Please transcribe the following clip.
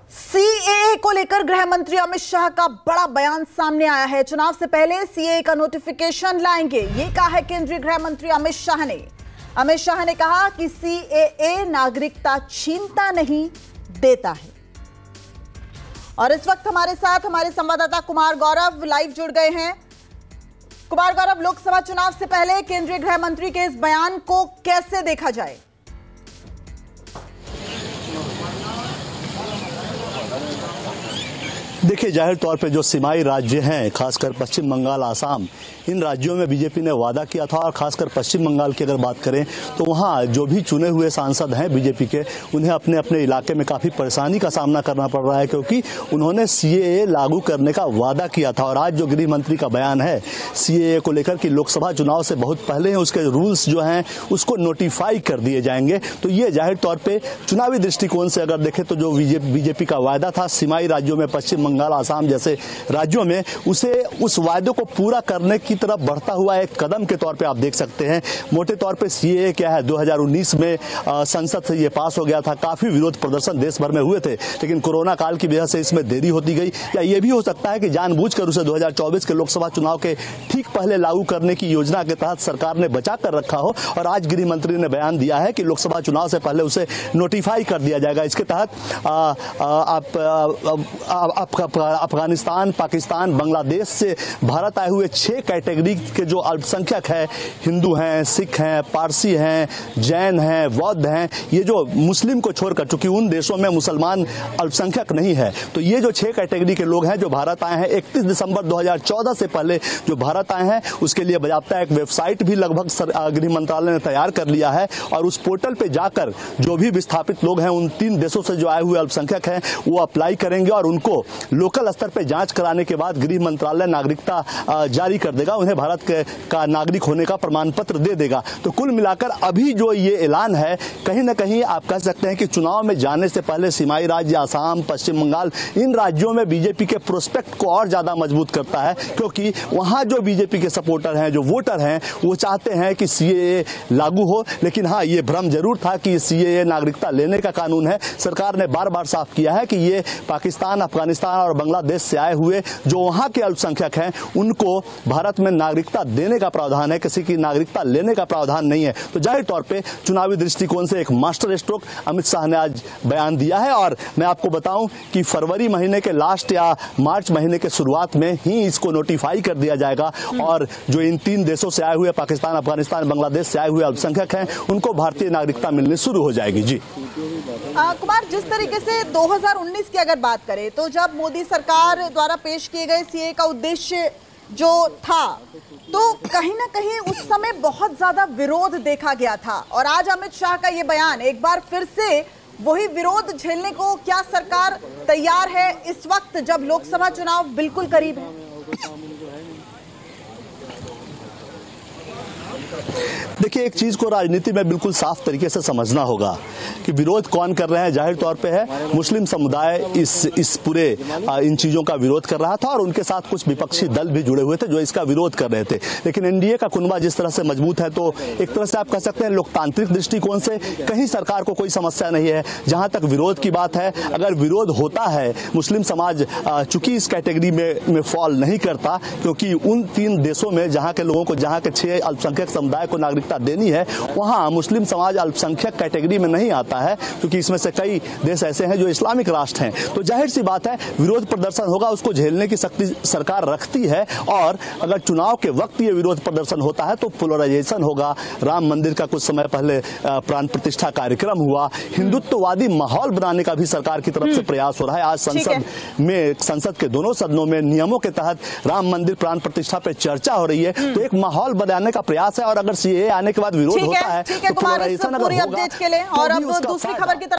CAA को लेकर गृह मंत्री अमित शाह का बड़ा बयान सामने आया है। चुनाव से पहले सीएए का नोटिफिकेशन लाएंगे, ये कहा है केंद्रीय गृह मंत्री अमित शाह ने। अमित शाह ने कहा कि सीएए नागरिकता छीनता नहीं, देता है। और इस वक्त हमारे साथ हमारे संवाददाता कुमार गौरव लाइव जुड़ गए हैं। कुमार गौरव, लोकसभा चुनाव से पहले केंद्रीय गृह मंत्री के इस बयान को कैसे देखा जाए? देखिए, जाहिर तौर पे जो सीमाई राज्य हैं, खासकर पश्चिम बंगाल, आसाम, इन राज्यों में बीजेपी ने वादा किया था। और खासकर पश्चिम बंगाल की अगर बात करें तो वहाँ जो भी चुने हुए सांसद हैं बीजेपी के, उन्हें अपने अपने इलाके में काफ़ी परेशानी का सामना करना पड़ रहा है, क्योंकि उन्होंने सीएए लागू करने का वादा किया था। और आज जो गृह मंत्री का बयान है सीएए को लेकर कि लोकसभा चुनाव से बहुत पहले उसके रूल्स जो हैं उसको नोटिफाई कर दिए जाएंगे, तो ये जाहिर तौर पर चुनावी दृष्टिकोण से अगर देखें तो जो बीजेपी का वादा था सीमाई राज्यों में, पश्चिम बंगाल, आसाम जैसे राज्यों में, उस वायदे को पूरा करने की तरफ बढ़ता हुआ एक कदम के तौर पे आप देख सकते हैं। मोटे तौर पे सीएए क्या है, 2019 में संसद से ये पास हो गया था। काफी विरोध प्रदर्शन देश भर में हुए थे, लेकिन कोरोना काल की वजह से इसमें देरी होती गई, या ये भी हो सकता है कि जानबूझकर उसे 2024 के लोकसभा चुनाव के ठीक पहले लागू करने की योजना के तहत सरकार ने बचा कर रखा हो। और आज गृह मंत्री ने बयान दिया है कि लोकसभा चुनाव से पहले उसे नोटिफाई कर दिया जाएगा। इसके तहत अफगानिस्तान, पाकिस्तान, बांग्लादेश से भारत आए हुए 6 कैटेगरी के जो अल्पसंख्यक है, हिंदू हैं, सिख हैं, पारसी हैं, जैन हैं, बौद्ध हैं, ये जो मुस्लिम को छोड़कर, चूंकि उन देशों में मुसलमान अल्पसंख्यक नहीं है, तो ये जो 6 कैटेगरी के लोग हैं जो भारत आए हैं 31 दिसंबर 2014 से पहले जो भारत आए हैं, उसके लिए बाकायदा एक वेबसाइट भी लगभग गृह मंत्रालय ने तैयार कर लिया है। और उस पोर्टल पे जाकर जो भी विस्थापित लोग हैं, उन 3 देशों से जो आए हुए अल्पसंख्यक हैं, वो अप्लाई करेंगे और उनको लोकल स्तर पे जांच कराने के बाद गृह मंत्रालय नागरिकता जारी कर देगा, उन्हें भारत का नागरिक होने का प्रमाण पत्र दे देगा। तो कुल मिलाकर अभी जो ये ऐलान है, कहीं ना कहीं आप कह सकते हैं कि चुनाव में जाने से पहले सीमाई राज्य आसाम, पश्चिम बंगाल, इन राज्यों में बीजेपी के प्रोस्पेक्ट को और ज्यादा मजबूत करता है, क्योंकि वहां जो बीजेपी के सपोर्टर हैं, जो वोटर हैं, वो चाहते हैं कि सीएए लागू हो। लेकिन हाँ, ये भ्रम जरूर था कि सीएए नागरिकता लेने का कानून है। सरकार ने बार बार साफ किया है कि ये पाकिस्तान, अफगानिस्तान और बांग्लादेश से आए हुए जो वहां के अल्पसंख्यक हैं, उनको भारत में नागरिकता देने का प्रावधान है, किसी की नागरिकता लेने का प्रावधान नहीं है। तो जाहिर तौर पे चुनावी दृष्टिकोण से एक मास्टर स्ट्रोक अमित शाह ने आज बयान दिया है। और मैं आपको बताऊं कि फरवरी महीने के लास्ट या मार्च महीने के शुरुआत में ही इसको नोटिफाई कर दिया जाएगा। और जो इन 3 देशों से आए हुए, पाकिस्तान, अफगानिस्तान, बांग्लादेश से आए हुए अल्पसंख्यक हैं, उनको भारतीय नागरिकता मिलनी शुरू हो जाएगी। जी कुमार, जिस तरीके से 2019 की अगर बात करें तो जब मोदी सरकार द्वारा पेश किए गए सीएए का उद्देश्य जो था, तो कहीं ना कहीं उस समय बहुत ज्यादा विरोध देखा गया था। और आज अमित शाह का ये बयान, एक बार फिर से वही विरोध झेलने को क्या सरकार तैयार है इस वक्त जब लोकसभा चुनाव बिल्कुल करीब है? देखिए, एक चीज को राजनीति में बिल्कुल साफ तरीके से समझना होगा कि विरोध कौन कर रहे हैं। जाहिर तौर पे है मुस्लिम समुदाय इस पूरे इन चीजों का विरोध कर रहा था, और उनके साथ कुछ विपक्षी दल भी जुड़े हुए थे जो इसका विरोध कर रहे थे। लेकिन एनडीए का कुनबा जिस तरह से मजबूत है, तो एक तरह से आप कह सकते हैं लोकतांत्रिक दृष्टिकोण से कहीं सरकार को कोई समस्या नहीं है। जहां तक विरोध की बात है, अगर विरोध होता है, मुस्लिम समाज चूंकि इस कैटेगरी में फॉल नहीं करता, क्योंकि उन 3 देशों में जहां के लोगों को, जहां के 6 अल्पसंख्यक समुदाय को नागरिकता देनी है, वहां मुस्लिम समाज अल्पसंख्यक कैटेगरी में नहीं आता है, क्योंकि इसमें से कई देश ऐसे हैं जो इस्लामिक राष्ट्र हैं। तो जाहिर सी बात है विरोध प्रदर्शन होगा, उसको झेलने की शक्ति सरकार रखती है। और अगर चुनाव के वक्त ये विरोध प्रदर्शन होता है तो पोलराइजेशन होगा। राम मंदिर का कुछ समय पहले प्राण प्रतिष्ठा कार्यक्रम हुआ, हिंदुत्ववादी माहौल बनाने का भी सरकार की तरफ से प्रयास हो रहा है। आज संसद के दोनों सदनों में नियमों के तहत राम मंदिर प्राण प्रतिष्ठा पे चर्चा हो रही है, तो एक माहौल बनाने का प्रयास है। और अगर सीएए आने के बाद विरोध होता है तो पोलराइजेशन अगर होगा। और अब दूसरी खबर की तरफ